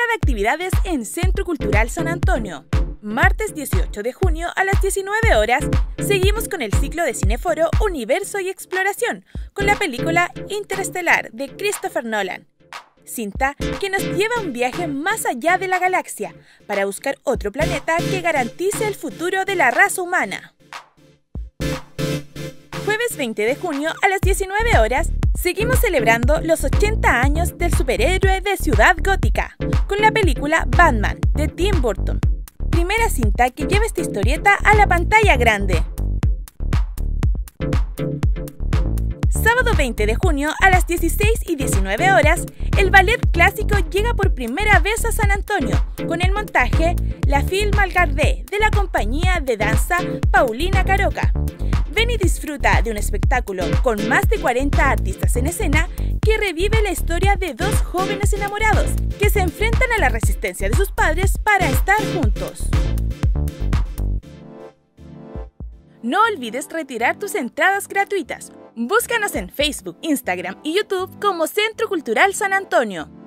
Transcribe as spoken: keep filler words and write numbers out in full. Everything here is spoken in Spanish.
de actividades en Centro Cultural San Antonio. Martes dieciocho de junio a las diecinueve horas, seguimos con el ciclo de Cineforo Universo y Exploración, con la película Interestelar de Christopher Nolan. Cinta que nos lleva a un viaje más allá de la galaxia, para buscar otro planeta que garantice el futuro de la raza humana. Jueves veinte de junio a las diecinueve horas, seguimos celebrando los ochenta años del superhéroe de Ciudad Gótica, con la película Batman de Tim Burton, primera cinta que lleva esta historieta a la pantalla grande. Sábado veinte de junio a las dieciséis y diecinueve horas, el ballet clásico llega por primera vez a San Antonio, con el montaje La Fille Malgardée de la compañía de danza Paulina Caroca. Ven y disfruta de un espectáculo con más de cuarenta artistas en escena que revive la historia de dos jóvenes enamorados que se enfrentan a la resistencia de sus padres para estar juntos. No olvides retirar tus entradas gratuitas. Búscanos en Facebook, Instagram y YouTube como Centro Cultural San Antonio.